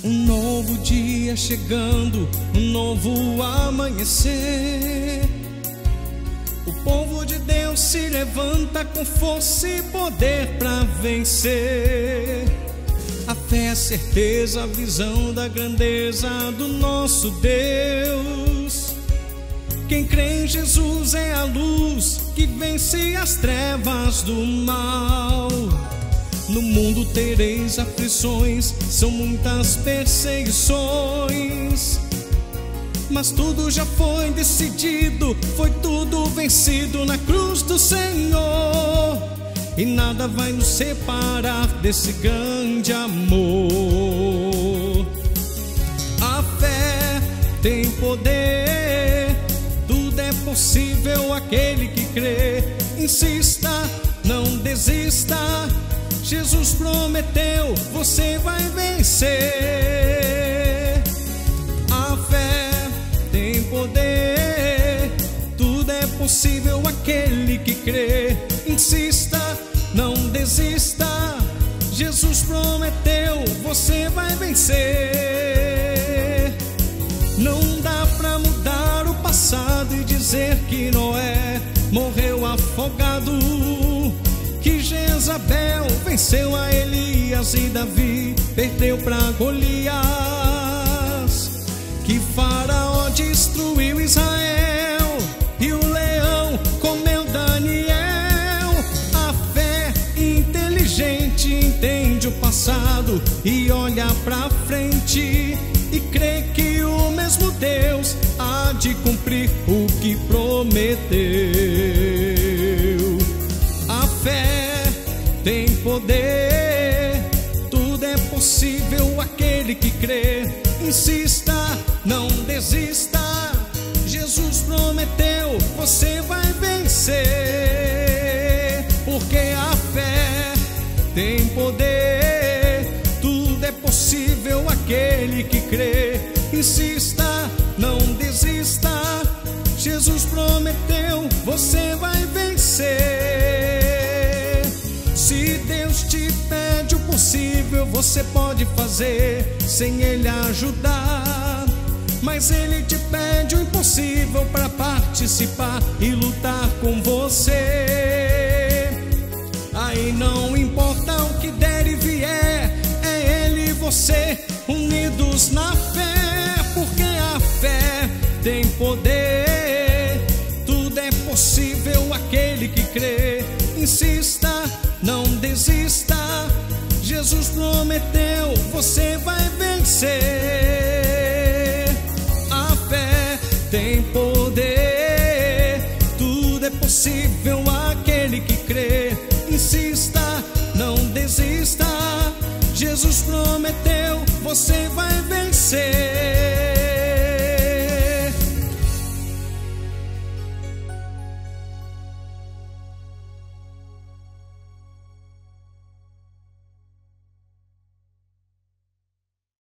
Um novo dia chegando, um novo amanhecer. O povo de Deus se levanta com força e poder para vencer. A fé, a certeza, a visão da grandeza do nosso Deus. Quem crê em Jesus é a luz que vence as trevas do mal. No mundo tereis aflições, são muitas perseguições, mas tudo já foi decidido, foi tudo vencido na cruz do Senhor. E nada vai nos separar desse grande amor. A fé tem poder, tudo é possível aquele que crê. Insista, não desista, Jesus prometeu, você vai vencer. A fé tem poder, tudo é possível aquele que crê. Insista, não desista, Jesus prometeu, você vai vencer. Não dá pra mudar o passado e dizer que Noé morreu afogado, que Jezabel venceu a Elias e Davi perdeu pra Golias, que Faraó destruiu Israel e o leão comeu Daniel. A fé inteligente entende o passado e olha pra frente e crê que o mesmo Deus há de cumprir o que prometeu. A fé tem poder, tudo é possível aquele que crê. Insista, não desista, Jesus prometeu, você vai vencer. Porque a fé tem poder, tudo é possível aquele que crê. Insista, não desista, Jesus prometeu, você vai vencer. Se Deus te pede o possível, você pode fazer sem Ele ajudar, mas Ele te pede o impossível para participar e lutar com você. Aí não importa o que der e vier, é Ele e você unidos na fé. Porque a fé tem poder, tudo é possível aquele que crê. Insista, não desista, Jesus prometeu, você vai vencer. A fé tem poder, tudo é possível aquele que crê. Insista, não desista, Jesus prometeu, você vai vencer.